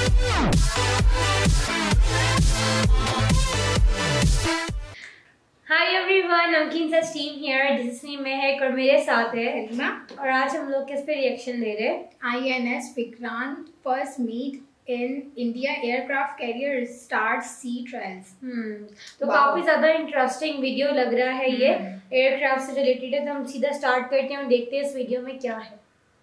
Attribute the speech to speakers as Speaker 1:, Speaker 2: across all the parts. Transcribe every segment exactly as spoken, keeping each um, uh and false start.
Speaker 1: Hi everyone, नमकीन सा steam here. This is महक और मेरे साथ है
Speaker 2: हरीमा।
Speaker 1: और आज हम लोग किस पे रिएक्शन दे रहे हैं?
Speaker 2: INS Vikrant first meet in India aircraft carrier start sea trials.
Speaker 1: Hmm तो काफी ज्यादा इंटरेस्टिंग वीडियो लग रहा है। ये एयरक्राफ्ट से रिलेटेड है, तो हम सीधा स्टार्ट करते हैं और देखते हैं इस वीडियो में क्या है।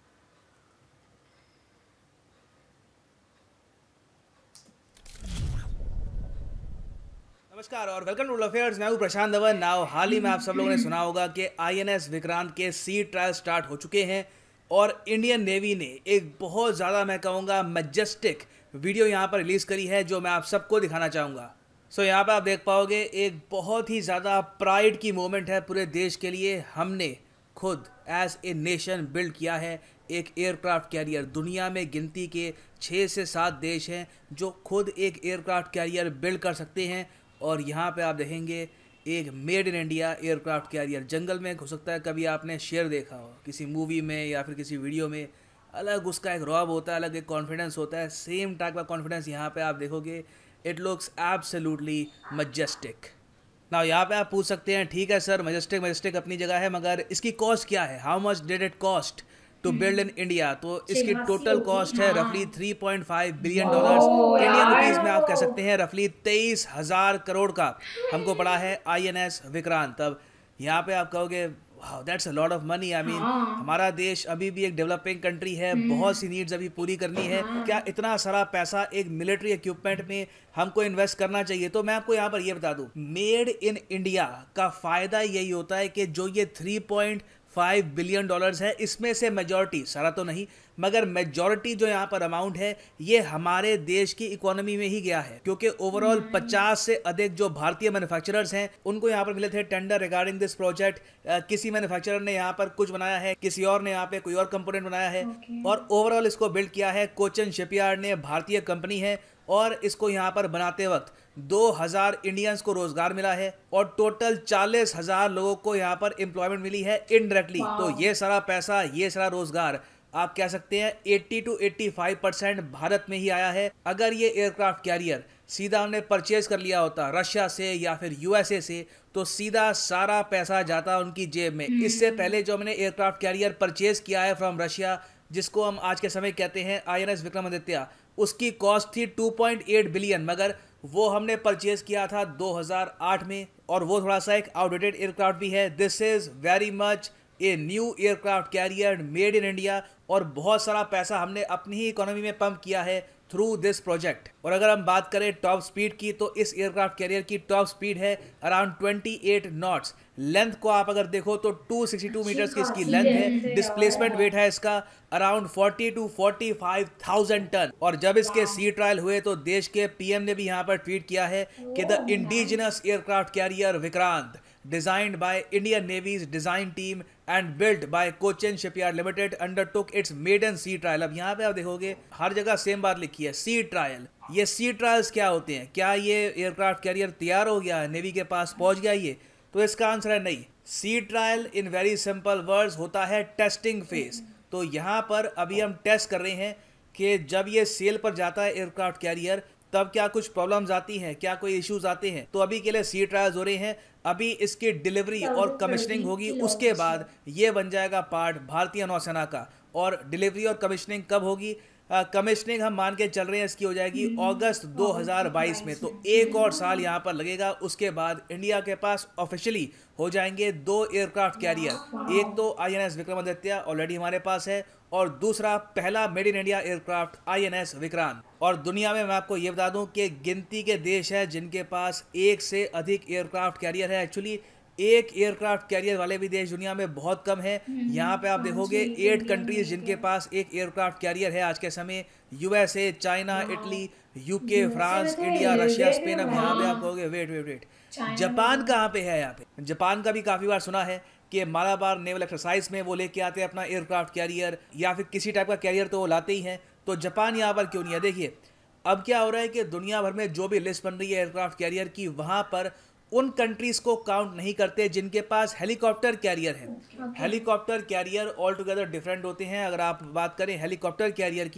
Speaker 3: नमस्कार और वेलकम टू अफेयर्स। मैं हूं प्रशांत धवन। नाउ हाल ही में आप सब लोगों ने सुना होगा कि आईएनएस विक्रांत के सी ट्रायल स्टार्ट हो चुके हैं और इंडियन नेवी ने एक बहुत ज़्यादा, मैं कहूँगा, मैजेस्टिक वीडियो यहाँ पर रिलीज़ करी है जो मैं आप सबको दिखाना चाहूँगा। सो so, यहाँ पर आप देख पाओगे एक बहुत ही ज़्यादा प्राइड की मोमेंट है पूरे देश के लिए। हमने खुद एज ए नेशन बिल्ड किया है एक एयरक्राफ्ट कैरियर। दुनिया में गिनती के छः से सात देश हैं जो खुद एक एयरक्राफ्ट कैरियर बिल्ड कर सकते हैं और यहाँ पे आप देखेंगे एक made in India aircraft carrier. जंगल में हो सकता है कभी आपने शेर देखा हो किसी मूवी में या फिर किसी वीडियो में, अलग उसका एक रौब होता है, अलग एक कॉन्फिडेंस होता है। सेम टाइप का कॉन्फिडेंस यहाँ पे आप देखोगे। It looks absolutely majestic. ना यहाँ पे आप पूछ सकते हैं, ठीक है सर, मैजेस्टिक मैजेस्टिक अपनी जगह है, मगर इसकी कॉस्ट क्या है? How much did it cost to build in India? तो इसकी टोटल कॉस्ट है रफली three point five billion dollars. Indian rupees में आप कह सकते हैं रफली तेईस हजार करोड़ का हमको पड़ा है आईएनएस विक्रांत। तब यहाँ पे आप कहोगे that's a lot of money. I mean हमारा देश अभी भी एक डेवलपिंग कंट्री है, बहुत सी नीड्स अभी पूरी करनी है। क्या इतना सारा पैसा एक मिलिट्री इक्विपमेंट में हमको इन्वेस्ट करना चाहिए? तो मैं आपको यहाँ पर ये बता दूं, मेड इन इंडिया का फायदा यही होता है कि जो ये three point five billion dollars है, इसमें से मेजॉरिटी, सारा तो नहीं मगर मेजॉरिटी जो यहाँ पर अमाउंट है ये हमारे देश की इकोनॉमी में ही गया है, क्योंकि ओवरऑल पचास से अधिक जो भारतीय मैन्युफैक्चरर्स हैं उनको यहाँ पर मिले थे टेंडर रिगार्डिंग दिस प्रोजेक्ट। किसी मैन्युफैक्चरर ने यहाँ पर कुछ बनाया है, किसी और ने यहाँ पे कोई और कंपोनेंट बनाया है okay. और ओवरऑल इसको बिल्ड किया है कोचिन शिपयार्ड ने, भारतीय कंपनी है। और इसको यहाँ पर बनाते वक्त दो हज़ार इंडियंस को रोजगार मिला है और टोटल चालीस हज़ार लोगों को यहाँ पर एम्प्लॉयमेंट मिली है इनडायरेक्टली। तो ये सारा पैसा, ये सारा रोजगार आप कह सकते हैं अस्सी टू पचासी परसेंट भारत में ही आया है। अगर ये एयरक्राफ्ट कैरियर सीधा हमने परचेज कर लिया होता रशिया से या फिर यूएसए से, तो सीधा सारा पैसा जाता उनकी जेब में। इससे पहले जो हमने एयरक्राफ्ट कैरियर परचेज किया है फ्रॉम रशिया, जिसको हम आज के समय कहते हैं आईएनएस विक्रमादित्य, उसकी कॉस्ट थी टू पॉइंट एट बिलियन, मगर वो हमने परचेज किया था दो हज़ार आठ में और वो थोड़ा सा एक आउटडेटेड एयरक्राफ्ट भी है। This is very much a new aircraft carrier made in India और बहुत सारा पैसा हमने अपनी ही इकोनॉमी में पंप किया है थ्रू दिस प्रोजेक्ट। और अगर हम बात करें टॉप स्पीड की, तो इस एयरक्राफ्ट कैरियर की टॉप स्पीड है अराउंड अट्ठाईस नॉट्स। लेंथ को आप अगर देखो तो दो सौ बासठ मीटर्स की इसकी लेंथ है। डिस्प्लेसमेंट वेट है इसका अराउंड चालीस टू पैंतालीस हज़ार टन। और जब इसके सी ट्रायल हुए तो देश के पीएम ने भी यहाँ पर ट्वीट किया है कि the indigenous aircraft carrier Vikrant designed by Indian Navy's design team and built by Cochin Shipyard Limited undertook its maiden sea trial। अब यहाँ पे आप देखोगे हर जगह सेम बात लिखी है, सी ट्रायल। ये सी ट्रायल्स क्या होते हैं? क्या ये एयरक्राफ्ट कैरियर तैयार हो गया है, नेवी के पास पहुँच गया ये? तो इसका आंसर है नहीं। Sea trial in very simple words होता है टेस्टिंग फेज। तो यहाँ पर अभी हम टेस्ट कर रहे हैं कि जब ये सेल पर जाता है एयरक्राफ्ट कैरियर तब क्या कुछ प्रॉब्लम्स आती हैं, क्या कोई इश्यूज आते हैं। तो अभी के लिए सी ट्रायल्स हो रहे हैं, अभी इसकी डिलीवरी और कमिश्निंग होगी, उसके बाद ये बन जाएगा पार्ट भारतीय नौसेना का। और डिलीवरी और कमिश्निंग कब होगी? कमिश्निंग हम मान के चल रहे हैं इसकी हो जाएगी अगस्त दो हज़ार बाईस में। तो एक और साल यहाँ पर लगेगा। उसके बाद इंडिया के पास ऑफिशियली हो जाएंगे दो एयरक्राफ्ट कैरियर। एक तो आईएनएस विक्रमादित्य ऑलरेडी हमारे पास है और दूसरा पहला made in India aircraft INS Vikrant. और दुनिया में मैं आपको ये बता दूं कि गिनती के देश है जिनके पास एक से अधिक एयरक्राफ्ट कैरियर है। एक्चुअली एक एयरक्राफ्ट कैरियर वाले भी देश दुनिया में बहुत कम है। यहाँ पे आप देखोगे एट कंट्रीज जिनके पास एक एयरक्राफ्ट कैरियर है आज के समय, USA, China, Italy, UK, France, India, Russia, Spain. अब यहाँ पे आप कहोगे वेट वेट वेट जापान कहाँ पे है? यहाँ पे जापान का भी काफ़ी बार सुना है कि मालाबार नेवल एक्सरसाइज में वो लेके आते हैं अपना एयरक्राफ्ट कैरियर या फिर किसी टाइप का कैरियर, तो वो लाते ही हैं। तो जापान यहाँ पर क्यों नहीं है? देखिए अब क्या हो रहा है कि दुनिया भर में जो भी लिस्ट बन रही है एयरक्राफ्ट कैरियर की, वहाँ पर उन कंट्रीज को काउंट नहीं करते जिनके पास हेलीकॉप्टर कैरियर है। okay. Helicopter carrier altogether different होते हैं। अगर आप बात करें हेलीकॉप्टर कैरियर की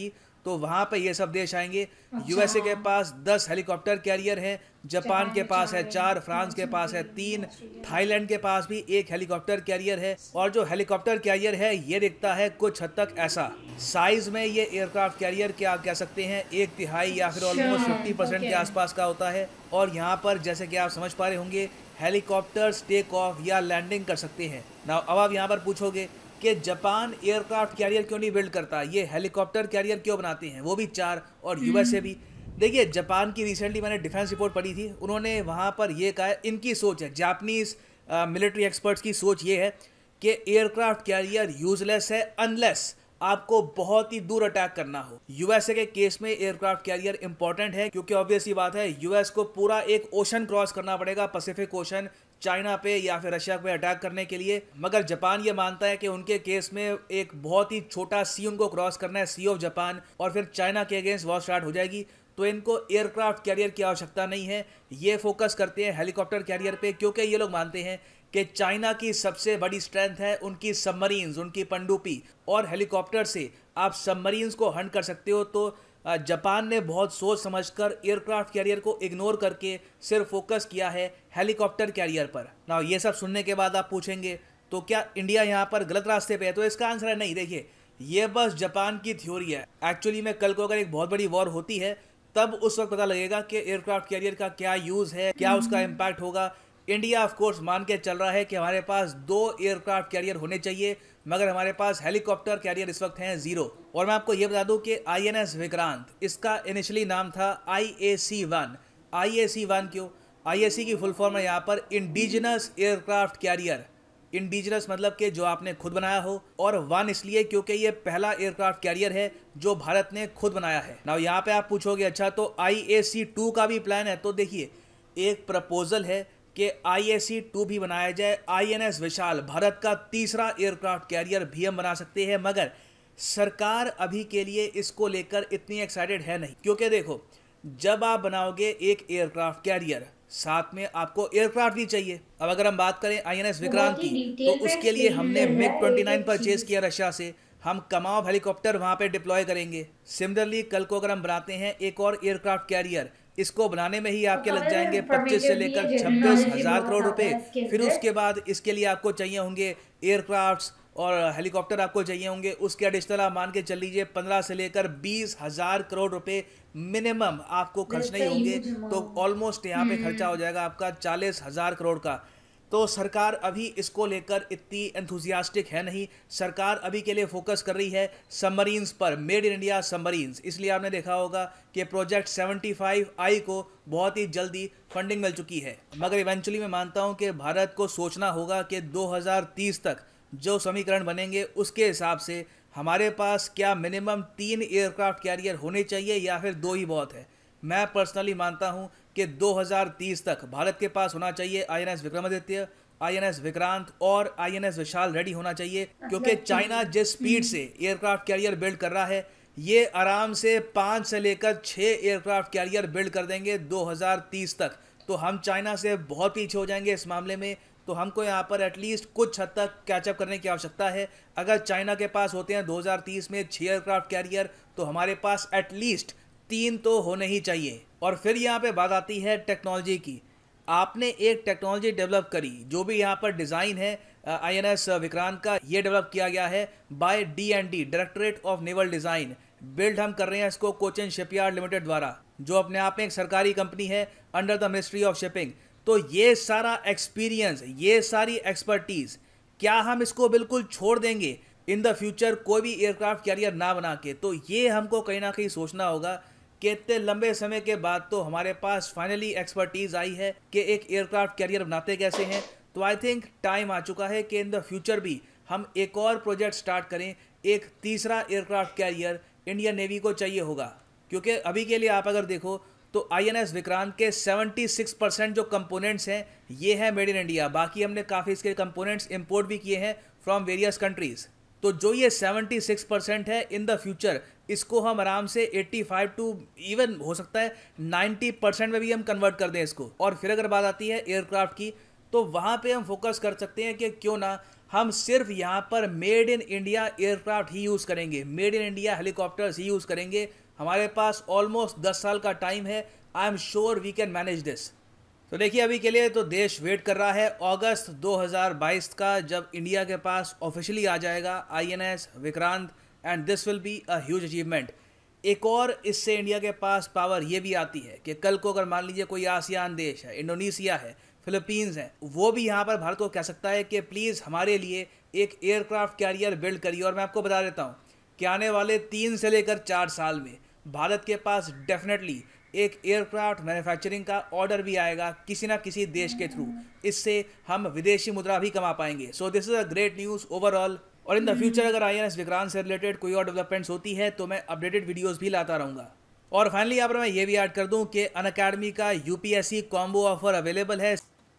Speaker 3: तो वहाँ पे ये सब देश आएंगे। यूएसए के पास दस हेलीकॉप्टर कैरियर हैं, जापान के पास है चार, फ्रांस के पास है तीन, थाईलैंड के पास भी एक हेलीकॉप्टर कैरियर है। और जो हेलीकॉप्टर कैरियर है ये दिखता है कुछ हद तक ऐसा। साइज में ये एयरक्राफ्ट कैरियर क्या आप कह सकते हैं एक तिहाई या फिर ऑलमोस्ट फिफ्टी परसेंट के आसपास का होता है। और यहाँ पर जैसे कि आप समझ पा रहे होंगे हेलीकॉप्टर्स टेक ऑफ या लैंडिंग कर सकते हैं ना। अब आप यहाँ पर पूछोगे कि जापान एयरक्राफ्ट कैरियर क्यों नहीं बिल्ड करता, ये हेलीकॉप्टर कैरियर क्यों बनाते हैं, वो भी चार, और यूएसए भी। देखिए जापान की रिसेंटली मैंने डिफेंस रिपोर्ट पढ़ी थी, उन्होंने वहाँ पर ये कहा, इनकी सोच है, जापानीज मिलिट्री एक्सपर्ट्स की सोच ये है कि एयरक्राफ्ट कैरियर यूजलेस है अनलेस आपको बहुत ही दूर अटैक करना हो। यूएसए के केस में एयरक्राफ्ट कैरियर इंपॉर्टेंट है क्योंकि ऑब्वियसली बात है यूएस को पूरा एक ओशन क्रॉस करना पड़ेगा, पैसिफिक ओशन, चाइना पे या फिर रशिया पे अटैक करने के लिए। मगर जापान ये मानता है कि उनके केस में एक बहुत ही छोटा सी उनको क्रॉस करना है, सी ऑफ जापान, और फिर चाइना के अगेंस्ट वॉर स्टार्ट हो जाएगी। तो इनको एयरक्राफ्ट कैरियर की आवश्यकता नहीं है, ये फोकस करते हैं हेलीकॉप्टर कैरियर पे क्योंकि ये लोग मानते हैं कि चाइना की सबसे बड़ी स्ट्रेंथ है उनकी सबमरीन्स, उनकी पनडुब्बी, और हेलीकॉप्टर से आप सबमरीन्स को हंट कर सकते हो। तो जापान ने बहुत सोच समझकर एयरक्राफ्ट कैरियर को इग्नोर करके सिर्फ फोकस किया है हेलीकॉप्टर कैरियर पर। ना ये सब सुनने के बाद आप पूछेंगे तो क्या इंडिया यहाँ पर गलत रास्ते पे है, तो इसका आंसर है नहीं। देखिए ये बस जापान की थ्योरी है, एक्चुअली में कल को अगर एक बहुत बड़ी वॉर होती है तब उस वक्त पता लगेगा कि एयरक्राफ्ट कैरियर का क्या यूज़ है, क्या उसका इम्पैक्ट होगा। इंडिया ऑफ कोर्स मान के चल रहा है कि हमारे पास दो एयरक्राफ्ट कैरियर होने चाहिए, मगर हमारे पास हेलीकॉप्टर कैरियर इस वक्त हैं जीरो। और मैं आपको ये बता दूं कि आईएनएस विक्रांत, इसका इनिशियली नाम था आई ए सी वन। आई ए सी वन क्यों? आई ए सी की फुल फॉर्म है यहाँ पर इंडिजिनस एयरक्राफ्ट कैरियर। इंडिजिनस मतलब कि जो आपने खुद बनाया हो, और वन इसलिए क्योंकि ये पहला एयरक्राफ्ट कैरियर है जो भारत ने खुद बनाया है। ना यहाँ पे आप पूछोगे अच्छा तो आई ए सी टू का भी प्लान है, तो देखिए एक प्रपोजल है कि आई ए सी टू भी बनाया जाए। I N S Vishal Bharat का तीसरा एयरक्राफ्ट कैरियर भी हम बना सकते हैं, मगर सरकार अभी के लिए इसको लेकर इतनी एक्साइटेड है नहीं। क्योंकि देखो जब आप बनाओगे एक एयरक्राफ्ट कैरियर, साथ में आपको एयरक्राफ्ट भी चाहिए। अब अगर हम बात करें आई एन एस विक्रांत की, तो उसके लिए हमने मिग ट्वेंटी नाइन परचेज किया रशिया से, हम कमाव हेलीकॉप्टर वहां पे डिप्लॉय करेंगे। सिमिलरली कल को अगर हम बनाते हैं एक और एयरक्राफ्ट कैरियर, इसको बनाने में ही आपके लग जाएंगे पच्चीस से लेकर छब्बीस हजार करोड़ रुपए। फिर उसके बाद इसके लिए आपको चाहिए होंगे एयरक्राफ्ट्स और हेलीकॉप्टर आपको चाहिए होंगे, उसके एडिशनल आप मान के चल लीजिए पंद्रह से लेकर बीस हजार करोड़ रुपए मिनिमम आपको खर्च नहीं होंगे। तो ऑलमोस्ट यहाँ पे खर्चा हो जाएगा आपका चालीस हजार करोड़ का। तो सरकार अभी इसको लेकर इतनी एंथुजियास्टिक है नहीं। सरकार अभी के लिए फोकस कर रही है सबमरीन्स पर, मेड इन इंडिया सबमरीन्स। इसलिए आपने देखा होगा कि प्रोजेक्ट सेवेंटी फाइव आई को बहुत ही जल्दी फंडिंग मिल चुकी है। मगर इवेंचुअली मैं मानता हूं कि भारत को सोचना होगा कि दो हज़ार तीस तक जो समीकरण बनेंगे उसके हिसाब से हमारे पास क्या मिनिमम तीन एयरक्राफ्ट कैरियर होने चाहिए या फिर दो ही बहुत है। मैं पर्सनली मानता हूं कि दो हज़ार तीस तक भारत के पास होना चाहिए I N S Vikramaditya, I N S Vikrant और I N S Vishal ready होना चाहिए। क्योंकि चाइना जिस स्पीड से एयरक्राफ्ट कैरियर बिल्ड कर रहा है, ये आराम से पाँच से लेकर छः एयरक्राफ्ट कैरियर बिल्ड कर देंगे दो हज़ार तीस तक। तो हम चाइना से बहुत पीछे हो जाएंगे इस मामले में। तो हमको यहाँ पर एटलीस्ट कुछ हद तक कैचअप करने की आवश्यकता है। अगर चाइना के पास होते हैं दो हज़ार तीस में छः एयरक्राफ्ट कैरियर, तो हमारे पास एटलीस्ट तीन तो होने ही चाहिए। और फिर यहाँ पे बात आती है टेक्नोलॉजी की। आपने एक टेक्नोलॉजी डेवलप करी, जो भी यहाँ पर डिज़ाइन है आई एन एस विक्रांत का, ये डेवलप किया गया है by D N D, directorate of naval design. Build हम कर रहे हैं इसको कोचिन शिपयार्ड लिमिटेड द्वारा, जो अपने आप में एक सरकारी कंपनी है under the ministry of shipping. तो ये सारा एक्सपीरियंस, ये सारी एक्सपर्टीज़, क्या हम इसको बिल्कुल छोड़ देंगे इन द फ्यूचर कोई भी एयरक्राफ्ट कैरियर ना बना के? तो ये हमको कहीं ना कहीं सोचना होगा कि इतने लंबे समय के बाद तो हमारे पास फाइनली एक्सपर्टीज़ आई है कि एक एयरक्राफ्ट कैरियर बनाते कैसे हैं। तो आई थिंक टाइम आ चुका है कि इन द फ्यूचर भी हम एक और प्रोजेक्ट स्टार्ट करें। एक तीसरा एयरक्राफ्ट कैरियर इंडियन नेवी को चाहिए होगा, क्योंकि अभी के लिए आप अगर देखो तो आई एन एस विक्रांत के छिहत्तर परसेंट जो कंपोनेंट्स हैं ये है मेड इन इंडिया। बाकी हमने काफ़ी इसके कंपोनेंट्स इंपोर्ट भी किए हैं फ्रॉम वेरियस कंट्रीज़। तो जो ये छिहत्तर परसेंट है इन द फ्यूचर, इसको हम आराम से पचासी टू इवन हो सकता है नब्बे परसेंट में भी हम कन्वर्ट कर दें इसको। और फिर अगर बात आती है एयरक्राफ्ट की, तो वहाँ पे हम फोकस कर सकते हैं कि क्यों ना हम सिर्फ यहाँ पर मेड इन इंडिया एयरक्राफ्ट ही यूज़ करेंगे, मेड इन इंडिया हेलीकॉप्टर्स ही यूज़ करेंगे। हमारे पास ऑलमोस्ट दस साल का टाइम है। I am sure we can manage this. तो देखिए, अभी के लिए तो देश वेट कर रहा है अगस्त दो हज़ार बाईस का, जब इंडिया के पास ऑफिशियली आ जाएगा I N S Vikrant, and this will be a huge achievement. एक और इससे इंडिया के पास पावर ये भी आती है कि कल को अगर मान लीजिए कोई आसियान देश है, इंडोनेशिया है, फिलीपींस है, वो भी यहाँ पर भारत को कह सकता है कि प्लीज़ हमारे लिए एक एयरक्राफ्ट कैरियर बिल्ड करिए। और मैं आपको बता देता हूँ कि आने वाले तीन से लेकर चार साल में भारत के पास डेफिनेटली एक एयरक्राफ्ट मैन्युफैक्चरिंग का ऑर्डर भी आएगा किसी ना किसी देश के थ्रू। इससे हम विदेशी मुद्रा भी कमा पाएंगे। So this is a great news overall. और इन द फ्यूचर अगर आई एन एस विक्रांत से रिलेटेड कोई और डेवलपमेंट्स होती है तो मैं अपडेटेड वीडियोस भी लाता रहूँगा। और फाइनली यहाँ पर मैं ये भी ऐड कर दूँ कि अनअकैडमी का U P S C combo offer available है।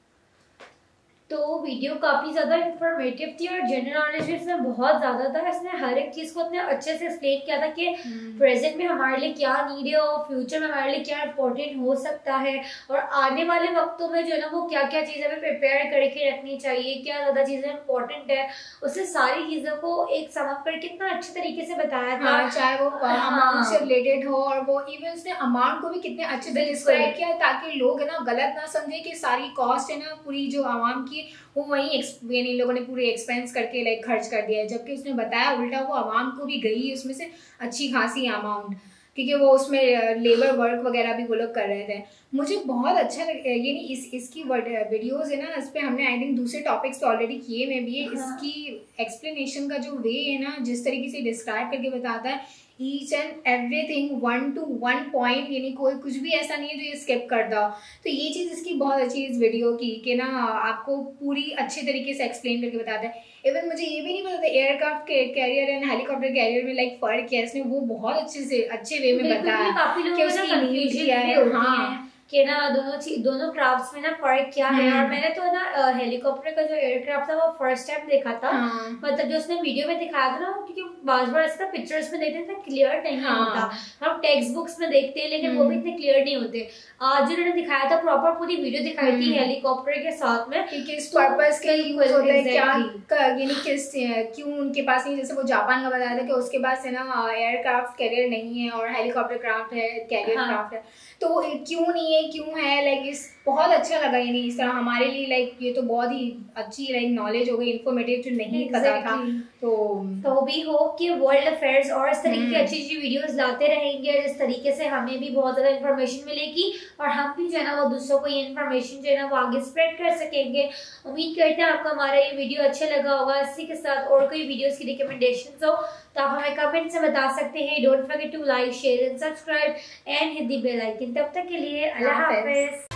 Speaker 1: तो वीडियो काफ़ी ज़्यादा इंफॉर्मेटिव थी और जनरल नॉलेज इसमें बहुत ज़्यादा था। इसने हर एक चीज़ को इतने अच्छे से एक्सप्लेन किया था कि प्रेजेंट में हमारे लिए क्या नीड है और फ्यूचर में हमारे लिए क्या इंपॉर्टेंट हो सकता है, और आने वाले वक्तों में जो है ना वो क्या क्या चीज़ें हमें प्रिपेयर करके रखनी चाहिए, क्या ज़्यादा चीज़ें इंपॉर्टेंट है, उससे सारी चीज़ों को एक समझ कर कितना अच्छे तरीके से बताया था।
Speaker 2: हाँ, चाहे वो अमाउंट से रिलेटेड हो, और वो इवन उसने अमाउंट को भी कितने अच्छे से डिस्क्राइब किया ताकि लोग है ना गलत ना समझे कि सारी कॉस्ट है ना पूरी जो आवाम की वो वही यानी लोगों ने पूरे एक्सपेंस करके लाइक खर्च कर दिया है, जबकि उसने बताया उल्टा वो आवाम को भी गई उसमें से अच्छी खासी अमाउंट, क्योंकि वो उसमें लेबर वर्क वगैरह भी वो लोग कर रहे थे। मुझे बहुत अच्छा लग यानी इस इसकी वीडियोस है ना, इस पर हमने आई थिंक दूसरे टॉपिक्स तो ऑलरेडी किए में भी है। इसकी एक्सप्लेनेशन का जो वे है ना, जिस तरीके से डिस्क्राइब करके बताता है each and everything one to one point, यानी कोई कुछ भी ऐसा नहीं है जो ये स्किप करता हो। तो ये चीज़ इसकी बहुत अच्छी इस वीडियो की कि ना आपको पूरी अच्छे तरीके से एक्सप्लेन करके बताता है। इवन मुझे ये भी नहीं पता था एयरक्राफ्ट के कैरियर एंड हेलीकॉप्टर कैरियर में लाइक फर्क है, इसने वो बहुत अच्छे से अच्छे वे में बताया कि उसकी नीड क्या है। हाँ
Speaker 1: कि ना दोनों चीज दोनों क्राफ्ट्स में ना फर्क क्या है। और मैंने तो ना हेलीकॉप्टर का जो एयरक्राफ्ट था वो फर्स्ट टाइम देखा था। हाँ। मतलब जो उसने वीडियो में दिखाया था ना, क्योंकि बार बार ऐसा पिक्चर्स में देखते हैं क्लियर नहीं हाँ। होता, हम टेक्स्ट बुक्स में देखते हैं लेकिन वो भी इतने क्लियर नहीं होते। आज उन्होंने दिखाया था प्रॉपर पूरी वीडियो दिखाई थी हेलीकॉप्टर के साथ में कि किस पर्पस के यूज होता है, क्या
Speaker 2: यानी किस क्यों उनके पास नहीं, जैसे वो जापान का बताया था कि उसके पास है ना एयरक्राफ्ट कैरियर नहीं है और हेलीकॉप्टर क्राफ्ट है, कैरियर क्राफ्ट है, तो क्यों नहीं है, क्यों है, लाइक इस बहुत अच्छा लगा। यानी इस तरह हमारे लिए लाइक ये तो बहुत ही अच्छी लाइक नॉलेज हो गई, इन्फॉर्मेटिव जो नहीं exactly. पता था। तो
Speaker 1: तो भी होप कि वर्ल्ड अफेयर्स और इस तरीके की अच्छी अच्छी वीडियोस लाते रहेंगे, जिस तरीके से हमें भी बहुत ज़्यादा इन्फॉर्मेशन मिलेगी और हम भी जो है ना वो दूसरों को ये इन्फॉर्मेशन जो है ना वो आगे स्प्रेड कर सकेंगे। उम्मीद करते हैं आपको हमारा ये वीडियो अच्छा लगा होगा। इसी के साथ और कोई वीडियोस की रिकमेंडेशन हो तो आप हमें कमेंट से बता सकते हैं। Don't forget to like, share and subscribe and hit the bell icon. तब तक के लिए अल्लाह हाफिज़।